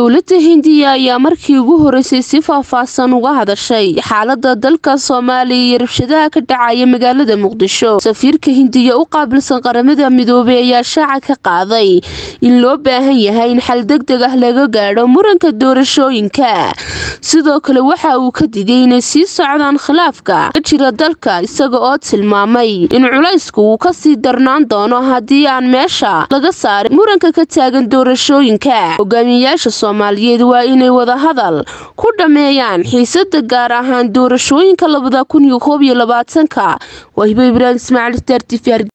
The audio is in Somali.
dowladda Hindiya ayaa markii ugu horeysay si faahfaahsan uga hadashay xaaladda dalka Soomaaliya iyo rabshadaha ka dhacaya magaalada Muqdisho. Safiirka Hindiya u qaabilsan qaramada midoobay ayaa shaaca ka qaaday in loo baahan yahay in xal degdeg ah laga gaadho muranka doorashooyinka. Sidoo kale waxa uu ka digay inay sii socdaan khilaafka ka jira dalka, isaga oo tilmaamay in culaysku uu ka sii darnaan doono haddii aan meesha laga saarin muranka ka taagan doorashooyinka. Hogaamiyayaasha Soomaaliyeed waa inay wada hadal ku dhameeyaan xiisada gaar ahaan doorashooyinka 2021. Waa Hibo Ibrahim Ismaaciil, Star TV.